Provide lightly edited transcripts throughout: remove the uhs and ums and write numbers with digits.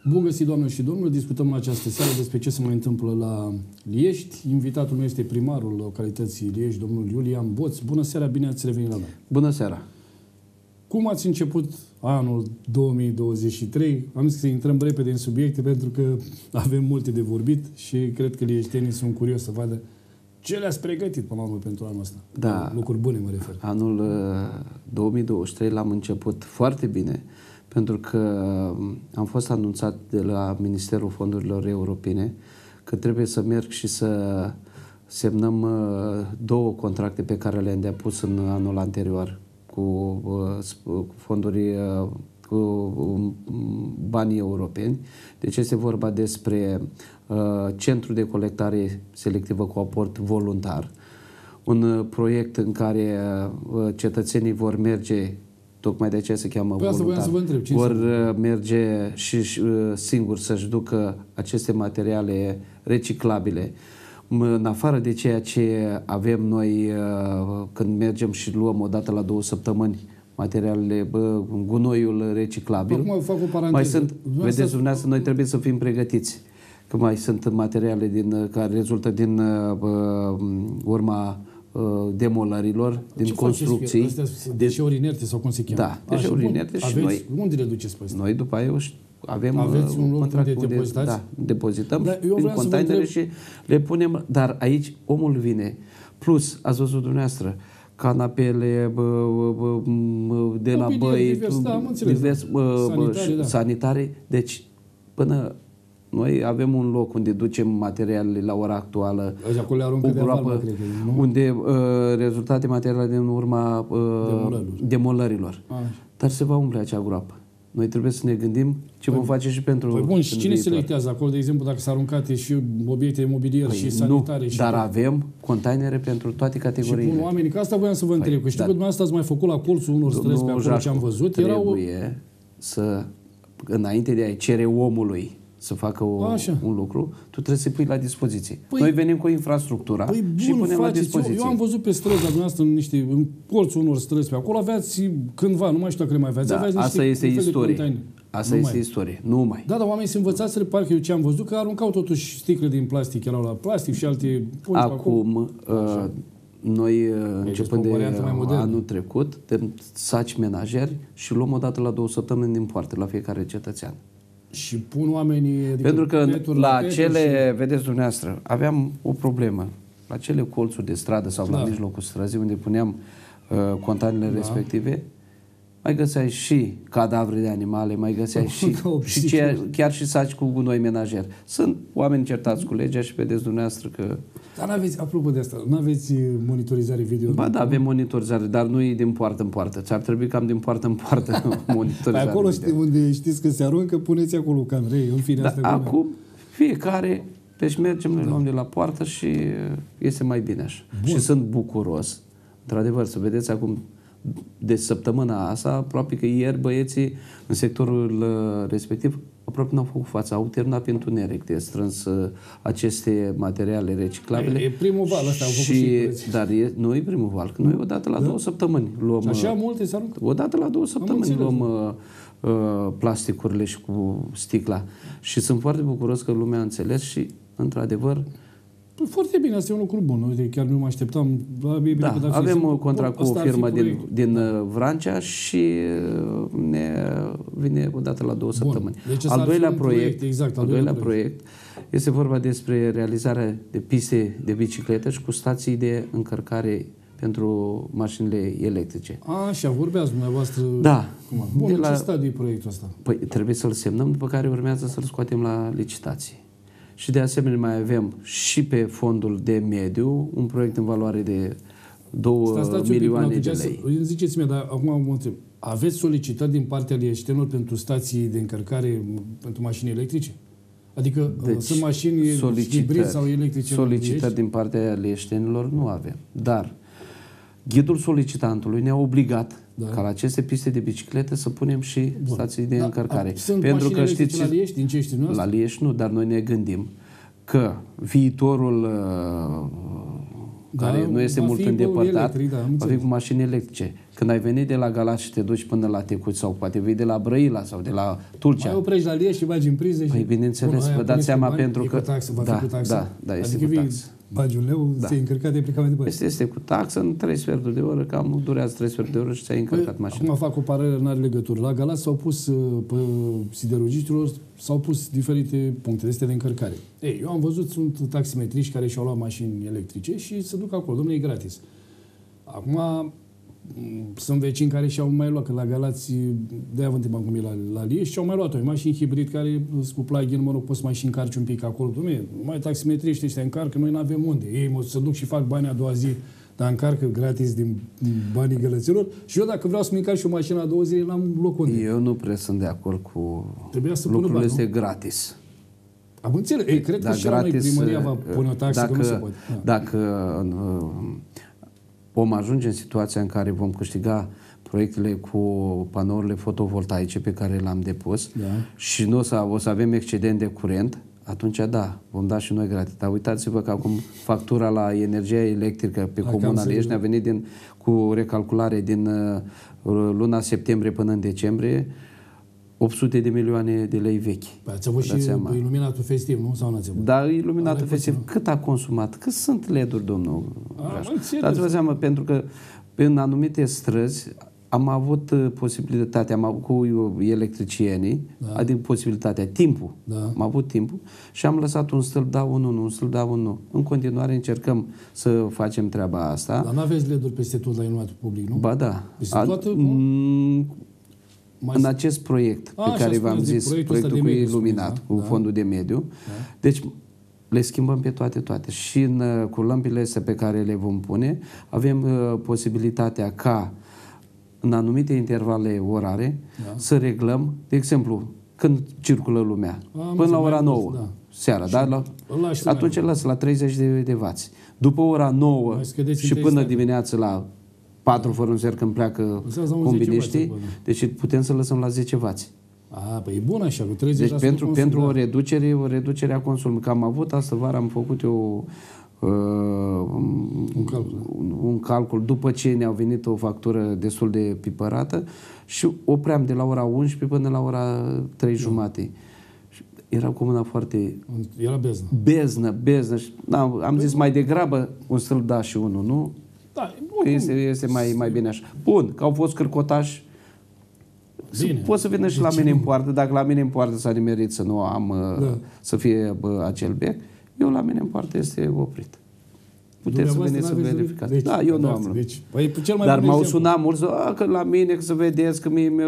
Bun găsit, doamnelor și domnilor! Discutăm în această seară despre ce se mai întâmplă la Liești. Invitatul meu este primarul localității Liești, domnul Iulian Boț. Bună seara, bine ați revenit la noi! Bună seara! Cum ați început anul 2023? Am zis să intrăm repede în subiecte pentru că avem multe de vorbit și cred că lieștenii sunt curioși să vadă ce le-ați pregătit până la urmă pentru anul ăsta. Da. Lucruri bune mă refer. Anul 2023 l-am început foarte bine pentru că am fost anunțat de la Ministerul Fondurilor Europene că trebuie să merg și să semnăm două contracte pe care le-am depus în anul anterior cu fonduri, cu banii europeni. Deci este vorba despre Centru de Colectare Selectivă cu aport voluntar, un proiect în care cetățenii vor merge, tocmai de aceea se cheamă voluntar, vor merge și singuri să-și ducă aceste materiale reciclabile. În afară de ceea ce avem noi când mergem și luăm odată la 2 săptămăni materialele, gunoiul reciclabil, mai sunt, vedeți dumneavoastră, noi trebuie să fim pregătiți, că mai sunt materiale care rezultă din urma demolărilor, din construcții. Deșeuri inerte sau cum se cheamă? Da, deșeuri inerte și noi. Unde le duceți pe astea? Noi după aia aveți un loc unde depozitați? Da, depozităm în containere și le punem, dar aici omul vine. Plus, ați văzut dumneavoastră, canapele de la băi, sanitare. Deci, până noi avem un loc unde ducem materialele la ora actuală, o groapă, unde rezultate materiale din urma demolărilor. Dar se va umple acea groapă. Noi trebuie să ne gândim ce vom face și pentru viitor. Bun, și cine selectează acolo, de exemplu, dacă s-a aruncate și obiecte imobiliare și sanitare? Nu, dar avem containere pentru toate categoriile. Și pun oamenii, că asta voiam să vă întreb, că știu că dumneavoastră ați mai făcut la colțul unor străzi pe acolo ce am văzut. Trebuie să, înainte de a-i cere omului să facă un lucru, tu trebuie să-i pui la dispoziție. Noi venim cu infrastructura și punem la dispoziție. Eu am văzut pe străzi la dumneavoastră, în colțul unor străzi pe acolo, aveați cândva, nu mai știu dacă le mai aveați, aveați asta este istorie. Asta este istorie. Nu mai. Da, dar oamenii se învățați, parcă eu ce am văzut, că aruncau totuși sticle din plastic, erau la plastic și alte pungi acum, noi, începând de anul trecut, dăm saci menajeri și luăm odată la 2 săptămâni din poartă la fiecare cetățean. Și pun oamenii... Pentru că la acele, vedeți dumneavoastră, aveam o problemă. La acele colțuri de stradă sau la mijlocul străzii, unde puneam containerele respective, mai găseai și cadavre de animale, mai găseai chiar și saci cu gunoi menajer. Sunt oameni certați cu legea și vedeți dumneavoastră că... Dar n-aveți, apropo de asta, n-aveți monitorizare video? Ba da, avem monitorizare, dar nu e din poartă în poartă. Ți-ar trebui cam din poartă în poartă monitorizare. Acolo unde știți că se aruncă, puneți acolo camerei, în fine. Da, acum fiecare, deci mergem, le luăm de la poartă și este mai bine așa. Bun. Și sunt bucuros, într-adevăr, să vedeți acum, de săptămâna asta, aproape că ieri băieții în sectorul respectiv aproape n-au făcut față, au terminat pe întuneric de strâns aceste materiale reciclabile. E primul val ăsta, au făcut și dar nu e primul val, că noi odată la 2 săptămâni luăm... Așa multe se aruncă? Odată la 2 săptămâni luăm plasticurile și cu sticla. Și sunt foarte bucuros că lumea a înțeles și, într-adevor, foarte bine, asta e un lucru bun. Uite, chiar nu mă așteptam. Avem contract cu o firmă din Vrancea și ne vine odată la 2 săptămâni. Deci al doilea proiect este vorba despre realizarea de piste de bicicletă și cu stații de încărcare pentru mașinile electrice. Așa, vorbeați dumneavoastră. Da. Bun, în ce stadiu e proiectul ăsta? Păi trebuie să-l semnăm, după care urmează să-l scoatem la licitație. Și de asemenea mai avem și pe fondul de mediu un proiect în valoare de 2 milioane de lei. Ziceți-mi, dar acum mă întreb, aveți solicitări din partea lieștenilor pentru stații de încărcare pentru mașini electrice? Adică sunt mașini hibride sau electrice? Solicitări din partea lieștenilor nu avem. Dar ghidul solicitantului ne-a obligat ca la aceste piste de biciclete să punem și stații de încărcare. Sunt pentru că știți, la Liești, din ce știți dumneavoastră? La Liești nu, dar noi ne gândim că viitorul care nu este va mult fi îndepărtat, electric, da, am va fi înțeles. cu mașini electrice. Când ai venit de la Galați și te duci până la Tecuci sau poate vii de la Brăila sau de la Tulcea. Mai oprești la Liești și bagi în priză și... Păi bineînțeles, Bun, vă dați seama bani, pentru că... E cu taxă, va fi cu taxă? Da, este adică cu taxă. bagi un leu, ți-ai încărcat, te-ai plecat mai departe. Este cu taxă în 3 sferturi de oră, cam durează 3 sferturi de oră și ți-ai încărcat mașina. Acum fac o paralelă, n-are legătură. La Galați s-au pus, pe siderurgiștilor, s-au pus diferite puncte de astea de încărcare. Ei, eu am văzut, sunt taximetriști care și-au luat mașini electrice și se duc acolo, domnule, e gratis. Acum, sunt vecini care și-au mai luat, că la Galați, de-aia vă întrebam cum e la Liești, și-au mai luat o mașini hibrid care cu plug-in, mă rog, poți mai și încarci un pic acolo. Dom'le, mai taximetriști ăștia încarcă, noi n-avem unde. Ei se duc și fac bani a doua zi, dar încarcă gratis din banii gălăților. Și eu dacă vreau să-mi încarc și o mașină a doua zi, n-am loc unde. Eu nu prea sunt de acord cu lucrurile este gratis. Am înțeles. Ei, cred că și la noi primăria va pune o taxă, că nu se poate. Dacă vom ajunge în situația în care vom câștiga proiectele cu panourile fotovoltaice pe care le-am depus și nu o să avem excedent de curent, atunci da, vom da și noi gratis. Dar uitați-vă că acum factura la energia electrică pe Comuna Liești ne-a venit cu recalculare din luna septembrie până în decembrie 800 de milioane de lei vechi. Păi ați avut și iluminatul festiv, nu? Sau n-ați avut? Da, iluminatul festiv. Cât a consumat? Cât sunt LED-uri, domnul? Dați-vă seama, pentru că în anumite străzi am avut posibilitatea, am avut cu electricienii, adică posibilitatea, timpul. Am avut timpul și am lăsat un stâlp, da, unul nu, un stâlp, da, unul nu. În continuare încercăm să facem treaba asta. Dar n-aveți LED-uri peste tot la iluminatul public, nu? Ba da. În acest proiect pe care v-am zis, proiectul cu iluminat, cu fondul de mediu, deci le schimbăm pe toate. Și cu lămpile astea pe care le vom pune, avem posibilitatea ca în anumite intervale orare să reglăm, de exemplu, când circulă lumea, până la ora 9 seara, atunci las la 30 de wați. După ora 9 și până dimineața la 4 fără un zer când pleacă combiniștii, deci putem să lăsăm la 10 wați. Păi e bun așa, cu 30%. Deci pentru o reducere a consumului. Că am avut astă vară, am făcut eu un calcul după ce ne-a venit o factură destul de pipărată și opream de la ora 11 până la ora 3 jumate. Era comuna foarte... Era beznă. Am zis mai degrabă un stâlp da și unul nu. Da, că este mai bine așa. Bun, că au fost cârcotași. Poți să vină și la mine în poartă. Dacă la mine în poartă s-a nimerit să nu am să fie acel bec, eu la mine în poartă este oprit. Puteți să veniți să verificați. Deci, da, eu nu am. Deci, dar m-au sunat mulți, că la mine, că să vedeți, că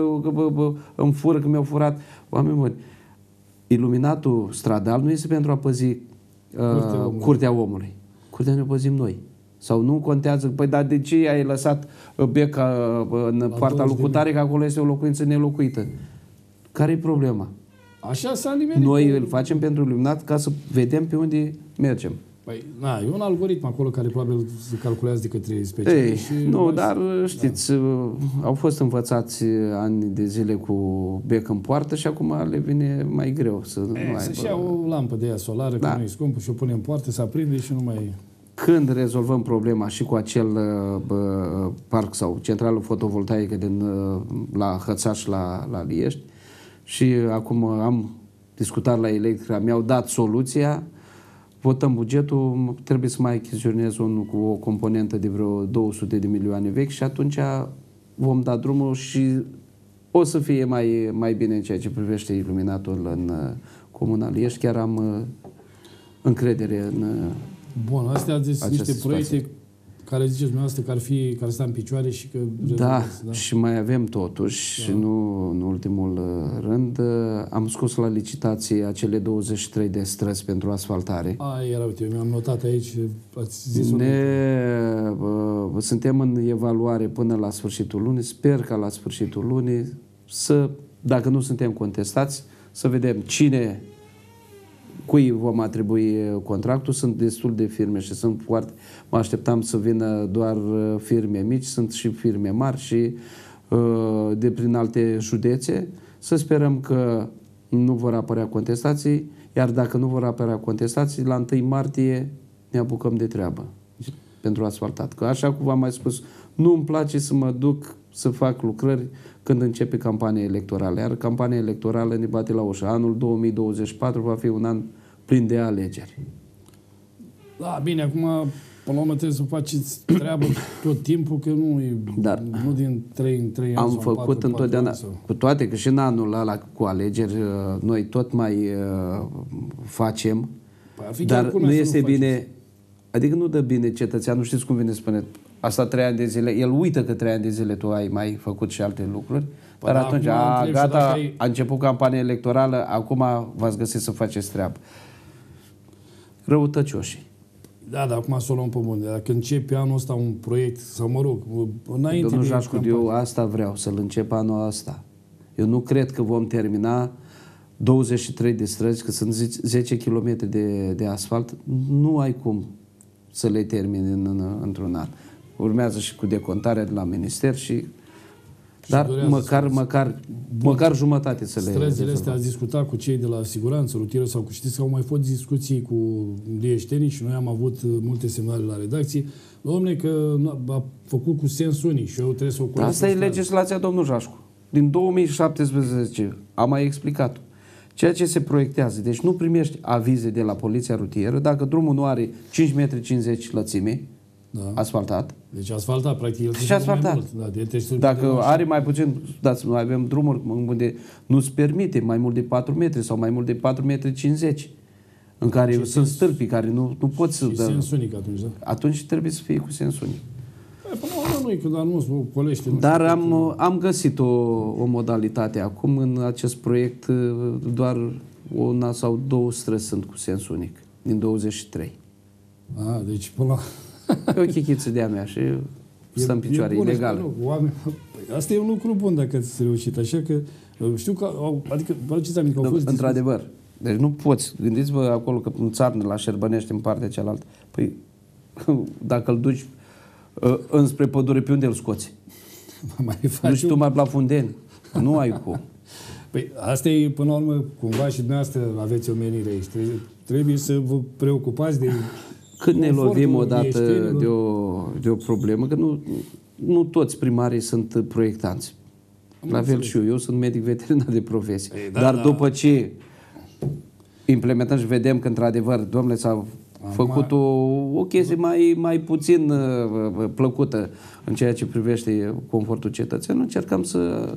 îmi fură, că mi-au furat. Oameni buni, iluminatul stradal nu este pentru a păzi curtea omului. Curtea ne păzim noi. Sau nu contează, păi dar de ce ai lăsat beca în poarta locutare, că acolo este o locuință nelocuită? Care e problema? Așa s-a nimerit. Noi îl facem pentru iluminat ca să vedem pe unde mergem. Păi, e un algoritm acolo care probabil se calculează de către specialiști. Dar știți, au fost învățați ani de zile cu bec în poartă și acum le vine mai greu să nu aibă. Să-și ia o lampă de ea solară, că nu e scumpă, și o pune în poartă, se aprinde și nu mai... Când rezolvăm problema și cu acel parc sau centrală fotovoltaică la Hățaș, la Liești, și acum am discutat la Electrica, mi-au dat soluția, votăm bugetul, trebuie să mai achiziționez unul cu o componentă de vreo 200 de milioane vechi și atunci vom da drumul și o să fie mai bine în ceea ce privește iluminatul în Comuna Liești. Chiar am încredere în Bun, astea sunt niște proiecte care ziceți dumneavoastră care stau în picioare și că... Da, și mai avem totuși, și nu în ultimul rând, am scos la licitație acele 23 de străzi pentru asfaltare. Uite, eu mi-am notat aici, ați zis suntem în evaluare până la sfârșitul lunii, sper ca la sfârșitul lunii dacă nu suntem contestați, să vedem cui vom atribui contractul. Sunt destul de firme și mă așteptam să vină doar firme mici, sunt și firme mari și de prin alte județe. Să sperăm că nu vor apărea contestații, iar dacă nu vor apărea contestații, la 1 martie ne apucăm de treabă. pentru asfaltat. Că așa cum v-am mai spus, nu îmi place să mă duc să fac lucrări când începe campania electorală. Iar campania electorală ne bate la ușă. Anul 2024 va fi un an plin de alegeri. Da, bine, acum, până la urmă, trebuie să faceți treabă tot timpul, că nu e, Dar nu din 3 în 3 ani am sau făcut 4 întotdeauna, ani sau... cu toate că și în anul ăla cu alegeri noi tot mai facem, Păi, dar nu este bine, adică nu dă bine cetățeanul, știți cum vine să spune, asta 3 ani de zile, el uită că 3 ani de zile tu ai mai făcut și alte lucruri, dar atunci, gata, a început campania electorală, acum v-ați găsit să faceți treabă. Răutăcioșii. Da, dar acum să o luăm pe bun. Dacă începe anul ăsta un proiect, sau mă rog, înainte Domnul de Jașcu, eu asta vreau, să-l încep anul ăsta. Eu nu cred că vom termina 23 de străzi, că sunt 10 km de asfalt, nu ai cum să le termini într-un an. Urmează și cu decontarea de la minister și... Dar măcar jumătate să le... Străzile astea ați discutat cu cei de la siguranță rutieră sau cu știți că au mai fost discuții cu lieștenii și noi am avut multe semnale la redacție. Dom'le, că a făcut cu sens unic și eu trebuie să o curăț. Asta e legislația, domnul Jașcu. Din 2017 am mai explicat-o. Ceea ce se proiectează, deci nu primești avize de la poliția rutieră dacă drumul nu are 5,50 m lățime, asfaltat. Deci asfaltat, practic. El și asfaltat. Mai mult. Da, dacă are mai puțin, noi avem drumuri unde nu-ți permite mai mult de 4 metri sau mai mult de 4,50 m, în care sunt stâlpii care nu poți să... sens unic atunci, da? Atunci trebuie să fie cu sens unic. Până la urmă nu e, că dar nu colește. Dar am găsit o modalitate. Acum în acest proiect doar una sau două străzi sunt cu sens unic, din 23. Deci până la... E o chichiță de-a mea și stă în picioare, ilegal. Asta e un lucru bun dacă ați reușit, așa că știu că, adică, vă aduceți aminte că au fost... Într-adevăr, deci nu poți, gândiți-vă acolo că în țarnă, la Șerbănești, în partea cealaltă, păi dacă îl duci înspre pădure, pe unde îl scoți? Duci tu mai la Fundeni, nu ai cum. Păi asta e, până la urmă, cumva și dumneavoastră aveți o menire aici. Trebuie să vă preocupați de... Când ne lovim odată de o problemă, că nu toți primarii sunt proiectanți. La fel și eu sunt medic veterinar de profesie. Dar după ce implementăm și vedem că într-adevăr, domnule, s-a făcut o chestie mai puțin plăcută în ceea ce privește confortul cetățenilor, încercăm să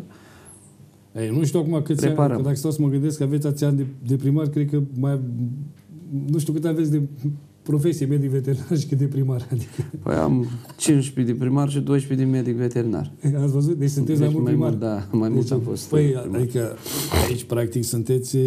nu știu acum câți ani, că dacă stau să mă gândesc că aveți ați ani de primar, cred că mai... Nu știu cât aveți de profesie medic veterinar și cât de primar. Adică... Păi am 15 de primar și 12 de medic veterinar. Ați văzut? Deci sunteți mai mult primar. Da, mai mult am fost. Păi, adică aici practic sunteți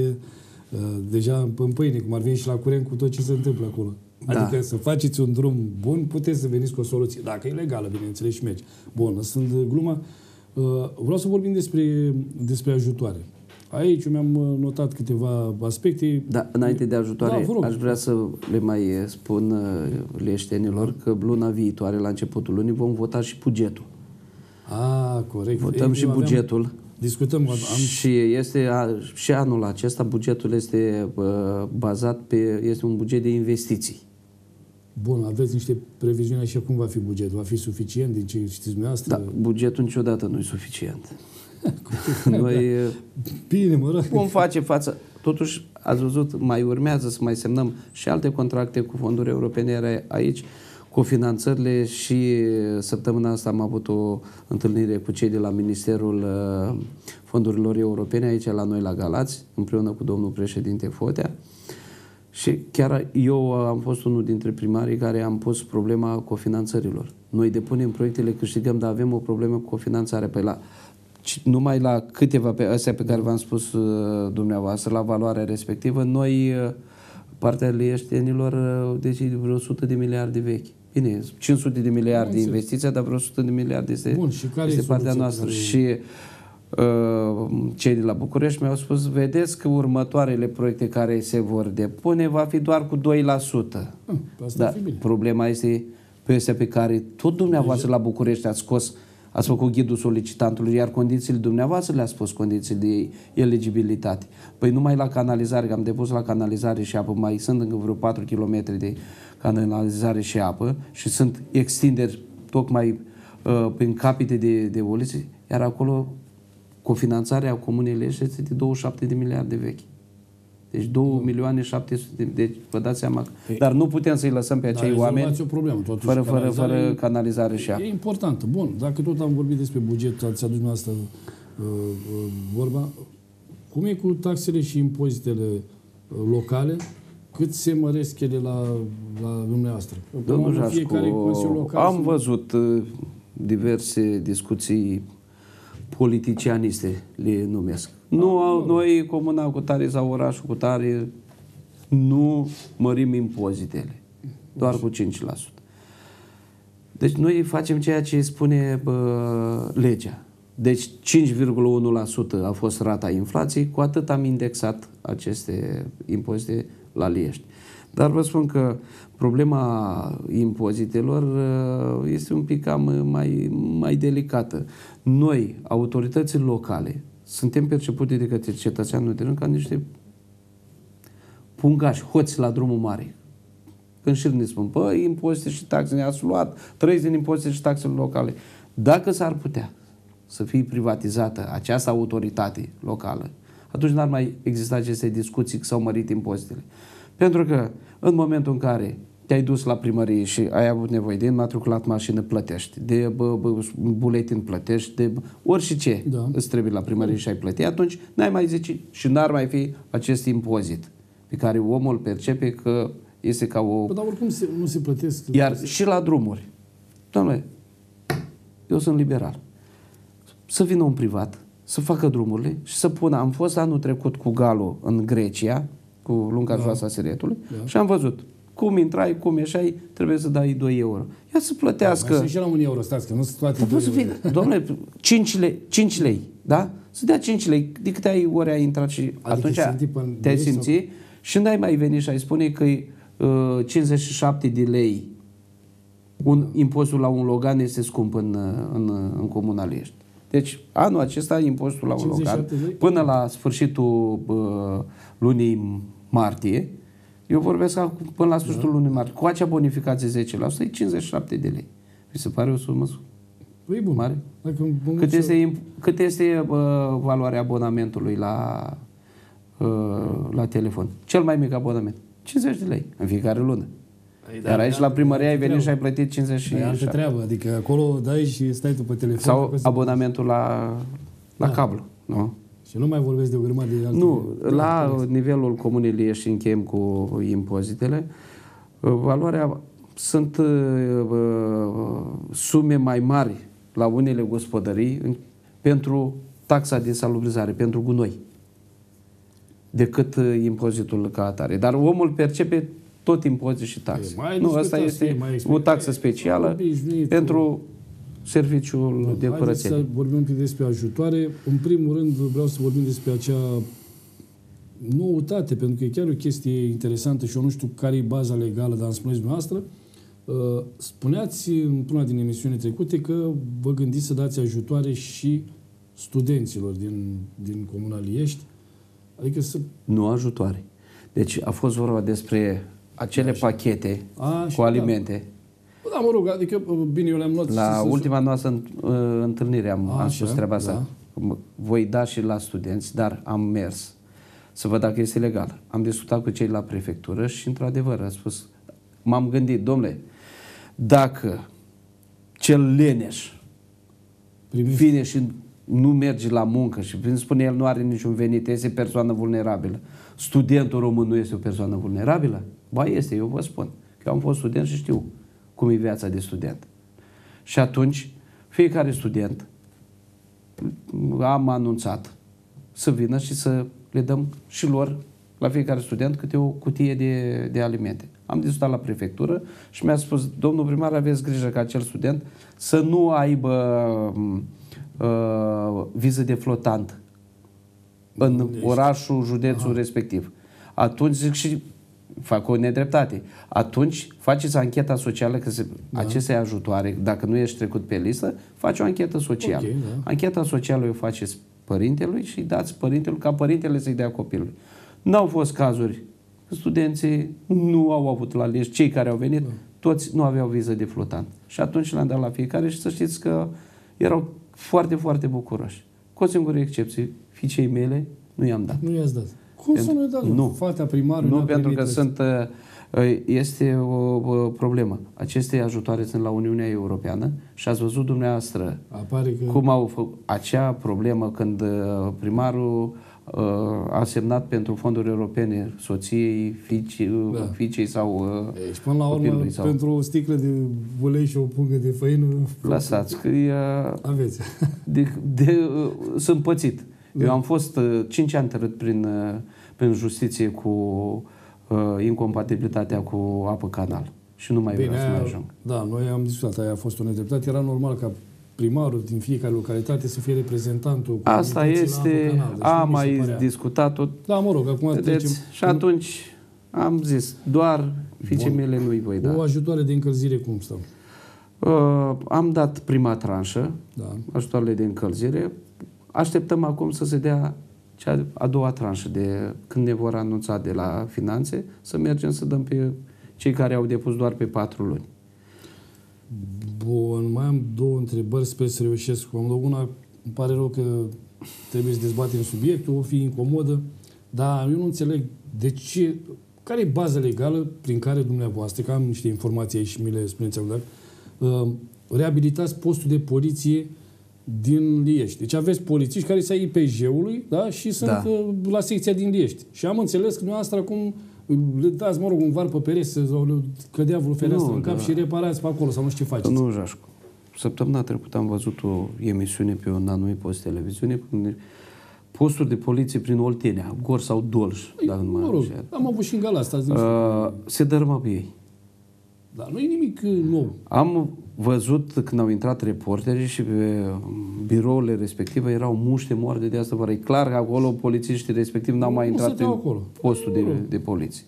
deja în pâine, cum ar veni și la curent cu tot ce se întâmplă acolo. Adică să faceți un drum bun, puteți să veniți cu o soluție. Dacă e legală, bineînțeles, și merge. Bun, lăsând gluma, vreau să vorbim despre ajutoare. Aici mi-am notat câteva aspecte. Da, înainte de ajutoare, aș vrea să le mai spun lieștenilor că luna viitoare, la începutul lunii, vom vota și bugetul. Corect. Votăm și bugetul. Discutăm. Și anul acesta bugetul este bazat pe... Este un buget de investiții. Bun, aveți niște previziuni așa cum va fi bugetul? Va fi suficient din ce știți dumneavoastră? Da, bugetul niciodată nu e suficient. Noi bine, mă rog. Vom face față. Totuși, ați văzut, mai urmează să mai semnăm și alte contracte cu fonduri europene aici, cu finanțările și săptămâna asta am avut o întâlnire cu cei de la Ministerul Fondurilor Europene aici la noi la Galați, împreună cu domnul președinte Fotea. Și chiar eu am fost unul dintre primarii care am pus problema cofinanțărilor. Noi depunem proiectele, câștigăm, dar avem o problemă cu cofinanțarea. Păi numai la câteva pe astea pe care v-am spus dumneavoastră, la valoarea respectivă, noi, partea lieștenilor, deci vreo 100 de miliarde vechi. Bine, 500 de miliarde de investiții, dar vreo 100 de miliarde este partea noastră. Și cei de la București mi-au spus, vedeți că următoarele proiecte care se vor depune va fi doar cu 2%. Dar problema este pe astea pe care tot dumneavoastră la București ați ați făcut ghidul solicitantului, iar condițiile dumneavoastră le-ați spus, condiții de eligibilitate. Păi numai la canalizare, că am depus la canalizare și apă, mai sunt încă vreo 4 km de canalizare și apă și sunt extinderi tocmai prin capite de ulițe, iar acolo cofinanțarea Comunei Lești este de 27 de miliarde vechi. Deci 2.700.000. Deci vă dați seama. Dar nu putem să-i lăsăm pe acei oameni o problemă, fără canalizare și apă. E importantă. Bun, dacă tot am vorbit despre buget, ați adus dumneavoastră vorba, cum e cu taxele și impozitele locale? Cât se măresc ele la dumneavoastră? Domnul Jașcu, am văzut diverse discuții politicianiste, le numesc. Noi, comuna cu tare sau orașul cu tare, nu mărim impozitele, doar cu 5%. Deci noi facem ceea ce spune legea. Deci 5,1% a fost rata inflației, cu atât am indexat aceste impozite la Liești. Dar vă spun că problema impozitelor este un pic mai delicată. Noi, autoritățile locale, suntem percepute de către cetățeanul de rând ca niște pungași, hoți la drumul mare. Când și ne spun, păi, impozite și taxe, ne-ați luat 30 din impozite și taxele locale. Dacă s-ar putea să fie privatizată această autoritate locală, atunci n-ar mai exista aceste discuții că s-au mărit impozitele. Pentru că în momentul în care te-ai dus la primărie și ai avut nevoie de înmatriculat mașină, plătești, de buletin plătești, de orice îți trebuie la primărie și ai plătit, atunci n-ai mai zice și n-ar mai fi acest impozit pe care omul percepe că este ca o... Dar oricum nu se plătesc. Iar și la drumuri. Doamne, eu sunt liberal. Să vină un privat, să facă drumurile și să pună... Am fost anul trecut cu Galo în Grecia, cu lunga joasă a Siretului, și am văzut cum intrai, cum ieșai, trebuie să dai 2 euro. Ia să plătească... Mai și la 1 euro, stați, că nu sunt toate 2 euro. Dom'le, 5 lei, da? Să dea 5 lei, de câte ori ai intrat și adică atunci te-ai simțit și n-ai mai venit și ai spune că 57 de lei impostul la un Logan este scump în Comuna Liești. Deci, anul acesta, impostul la un Logan, până la sfârșitul lunii martie, eu vorbesc până la sfârșitul lunii martie, cu acea bonificație 10%, e 57 de lei. Mi se pare o sumă mare. Cât este valoarea abonamentului la telefon? Cel mai mic abonament. 50 de lei în fiecare lună. Dar aici la primărie ai venit și ai plătit 57. E altă treabă, adică acolo dai și stai tu pe telefon. Sau abonamentul la cablu, nu? Și nu mai vorbesc de o grămadă de alte... Nu, la nivelul Comunei Liești și încheiem cu impozitele, valoarea sunt sume mai mari la unele gospodării pentru taxa de salubrizare, pentru gunoi, decât impozitul ca atare. Dar omul percepe tot impozit și taxe. Nu, asta este o taxă specială pentru serviciul de curățenie. Să vorbim un pic despre ajutoare. În primul rând vreau să vorbim despre acea noutate, pentru că e chiar o chestie interesantă și eu nu știu care e baza legală, dar îmi spuneți dumneavoastră. Spuneați într-una din emisiune trecute că vă gândiți să dați ajutoare și studenților din Comuna Liești. Adică să... Nu ajutoare. Deci a fost vorba despre acele pachete cu alimente. Da, mă rog, adică, bine, eu le-am luat... La ultima noastră întâlnire am spus treaba asta. Voi da și la studenți, dar am mers să văd dacă este legal. Am discutat cu cei la prefectură și, într-adevăr, a spus, m-am gândit, domnule, dacă cel leneș vine și nu merge la muncă și prin spune el nu are niciun venit, este persoană vulnerabilă, studentul român nu este o persoană vulnerabilă? Ba este, eu vă spun. Eu am fost student și știu cum e viața de student. Și atunci, fiecare student am anunțat să vină și să le dăm și lor, la fiecare student, câte o cutie de alimente. Am discutat la prefectură și mi-a spus, domnul primar, aveți grijă ca acel student să nu aibă viză de flotant în orașul, județul respectiv. Atunci zic și fac o nedreptate. Atunci faceți ancheta socială, că aceste ajutoare, dacă nu ești trecut pe listă, faci o anchetă socială. Okay, da. Ancheta socială o faceți părintelui și dați părintelui ca părintele să-i dea copilului. N-au fost cazuri. Studenții nu au avut la Liești, cei care au venit, toți nu aveau viză de flotant. Și atunci le-am dat la fiecare și să știți că erau foarte, foarte bucuroși. Cu o singură excepție, fiicei mele nu i-am dat. Nu i-ați dat. Cum să nu i-ați dat? Nu. Fata primarului Nu, pentru că este o problemă. Aceste ajutoare sunt la Uniunea Europeană și ați văzut dumneavoastră Apare că... cum au făcut acea problemă când primarul a semnat pentru fonduri europene soției, fiicei sau și până la urmă, pentru o sticlă de ulei și o pungă de făină... Lăsați, că aveți. Sunt pățit. Eu am fost 5 ani tărât prin justiție cu incompatibilitatea cu apă canal. Și nu mai vreau să mai ajung. Da, noi am discutat, aia a fost o nedreptate. Era normal ca primarul din fiecare localitate să fie reprezentantul. Asta este, am mai discutat-o. Da, mă rog, acum trecem. Și atunci am zis, doar fiicei mele nu-i voi da. O ajutoare de încălzire cum stau? Am dat prima tranșă, ajutoarele de încălzire. Așteptăm acum să se dea a doua tranșă, de când ne vor anunța de la finanțe, să mergem să dăm pe cei care au depus doar pe 4 luni. Bun, mai am 2 întrebări, sper să reușesc. Una, îmi pare rău că trebuie să dezbatem subiectul, o fi incomodă, dar eu nu înțeleg de ce, care e baza legală prin care dumneavoastră, că am niște informații aici și mi le spuneți acum, reabilitați postul de poliție din Liești. Deci aveți polițiști care sunt IPJ-ului, da? Și sunt la secția din Liești. Și am înțeles că dumneavoastră acum le dați, mă rog, un var pe pereți sau le cădea vreo fereastră în cap și reparați pe acolo sau nu știu ce faceți. Nu, Jașcu. Săptămâna trecută am văzut o emisiune pe un anumit post de televiziune, posturi de poliție prin Oltenia, Gor sau Dolj. Mă rog, am avut și în Galați. Se dărâmă pe ei. Dar nu e nimic nou. Am văzut când au intrat reporterii și pe birourile respective erau muște moarte de asta. E clar că acolo polițiștii respectiv n-au mai intrat în postul de poliție.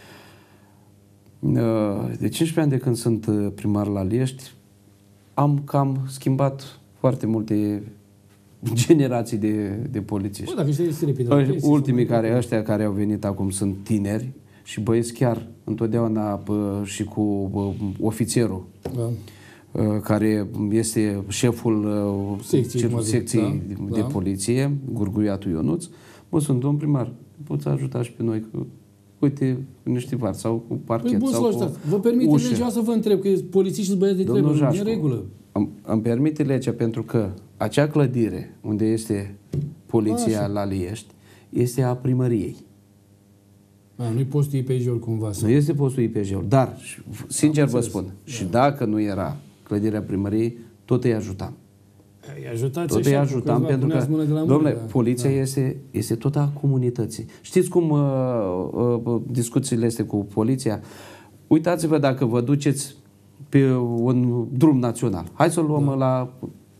De 15 ani de când sunt primar la Liești, am cam schimbat foarte multe generații de polițiști. Ultimii ăștia care au venit acum sunt tineri și băieți chiar întotdeauna și cu ofițerul care este șeful secției de poliție, Gurguiatul Ionuț. Sunt domn primar, poți ajuta și pe noi că uite, niște var sau cu parchet sau cu vă permite legea să vă întreb, că polițiștii băieți de trebuie, nu e în regulă. Îmi permite legea pentru că acea clădire unde este poliția la Liești este a primăriei. Nu-i postul IPJ-ul cumva? Nu este postul IPJ-ul, dar, sincer vă spun, și dacă nu era clădirea primăriei, tot îi ajutam. Tot îi ajutam pentru că, domnule, poliția este tot a comunității. Știți cum discuțiile este cu poliția? Uitați-vă dacă vă duceți pe un drum național. Hai să luăm la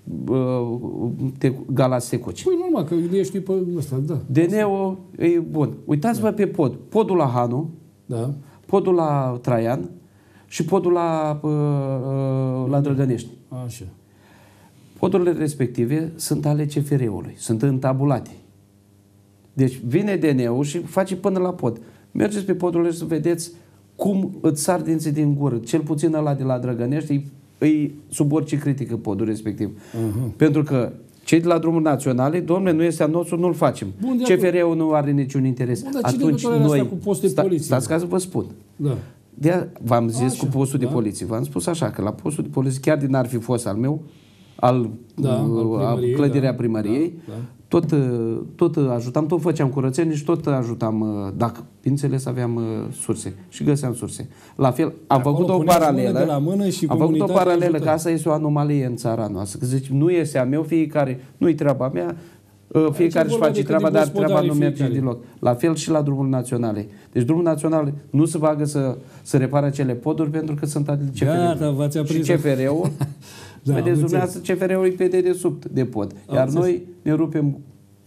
Galați Secoci. Păi normal, că ești pe ăsta, da. DN-ul e bun. Uitați-vă pe pod. Podul la Hanu, podul la Traian și podul la Drăgănești. Așa. Podurile respective sunt ale CFR-ului, sunt întabulate. Deci vine DN-ul și face până la pod. Mergeți pe podurile și să vedeți cum îți sar dinții din gură. Cel puțin ăla de la Drăgănești îi sub orice critică podul respectiv. Pentru că cei de la drumuri naționale, domnule, nu este al nostru, nu-l facem. CFR-ul nu are niciun interes. Atunci noi, cu postul de poliție? Stați ca să vă spun. V-am zis cu postul de poliție. V-am spus așa, că la postul de poliție, chiar din ar fi fost al meu, al clădirea primăriei, tot ajutam, tot făceam curățenie și tot ajutam, dacă, bineînțeles, aveam surse și găseam surse. La fel, am făcut o paralelă, că asta este o anomalie în țara noastră. Că zice, nu este a meu, fiecare, nu-i treaba mea, fiecare își face treaba, dar treaba nu merge deloc. La fel și la drumuri naționale. Deci drumul național nu se bagă să repare acele poduri pentru că sunt ale CFR-ului. Și CFR-ul, vedeți dumneavoastră, CFR-ul e pe dedesubt de pod. Iar noi ne rupem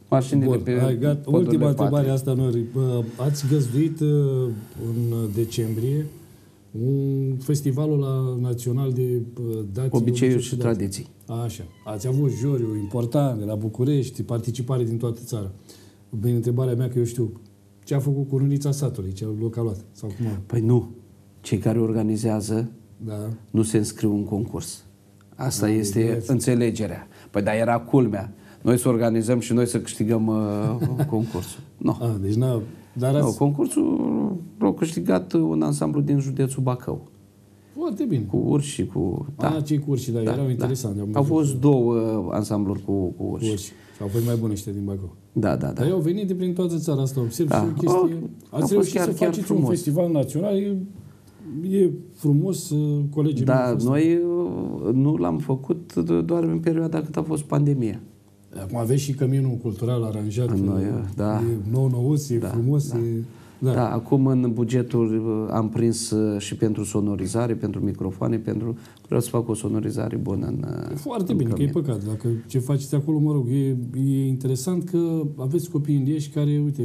Mașinile pe ultima întrebare asta, Nori. Ați găzduit în decembrie festivalul național de dați, obiceiuri și tradiții. Așa. Ați avut juriu important de la București, participare din toată țara. Bine, întrebarea mea, că eu știu, ce a făcut cu Runița Satului, ce loc a luat? Sau cum a... Păi nu. Cei care organizează nu se înscriu în concurs. Asta este înțelegerea. Păi dar era culmea. Noi să organizăm și noi să câștigăm concursul. Nu. Deci concursul l-a câștigat un ansamblu din județul Bacău. Foarte bine. Cu urși și cu... Cei cu urși, erau interesante. Au fost 2 ansambluri cu urși. Și au fost mai bune ăștia din Bacău. Da. Dar ei au venit de prin toată țara asta, observ și o chestie. Ați reușit să faceți un festival național, e frumos, colegii mei. Da, noi nu l-am făcut doar în perioada cât a fost pandemia. Acum aveți și căminul cultural aranjat, e nou-nouț, e frumos. Da, acum în bugetul am prins și pentru sonorizare, pentru microfoane, vreau să fac o sonorizare bună în Foarte bine, că e păcat. Dacă ce faceți acolo, mă rog, e interesant că aveți copii indieși care, uite,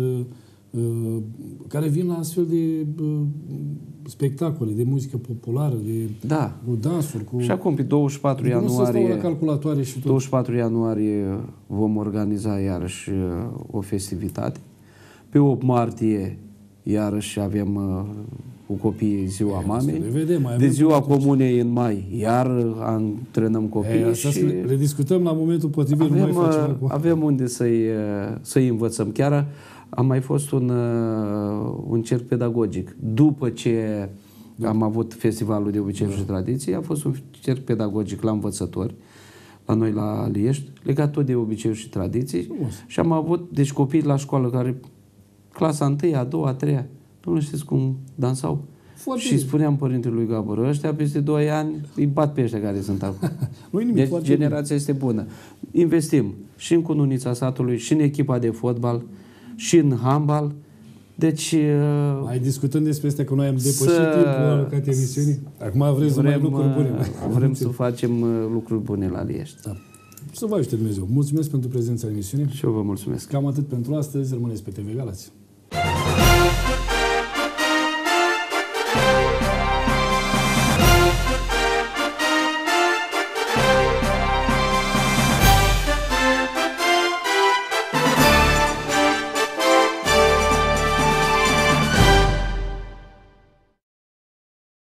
care vin la astfel de spectacole, de muzică populară, cu dansuri. Și acum, pe 24 ianuarie, la calculatoare și tot. 24 ianuarie vom organiza iarăși o festivitate. Pe 8 martie, iarăși avem cu copiii ziua mamei. De ziua comunei în mai, iar antrenăm copiii. Și le discutăm la momentul potrivit. Avem unde să-i învățăm. Chiar a mai fost un cerc pedagogic. După ce am avut festivalul de obiceiuri și tradiții, a fost un cerc pedagogic la învățători, la noi la Liești, legat tot de obiceiuri și tradiții. Și am avut, deci, copii la școală care, clasa 1, a 2, a 3, nu știți cum dansau? Și spuneam părintelui Gabor, ăștia peste 2 ani îi bat pe ăștia care sunt acum. Deci generația este bună. Investim și în Cununița Satului, și în echipa de fotbal, și în handbal. Deci... Mai discutăm despre asta, că noi am depășit timpul alocat emisiunii. Acum vrem lucruri bune. Vrem să facem lucruri bune la Liești. Da. Să vă ajute Dumnezeu. Mulțumesc pentru prezența în emisiune. Și eu vă mulțumesc. Cam atât pentru astăzi. Rămâneți pe TV Galați.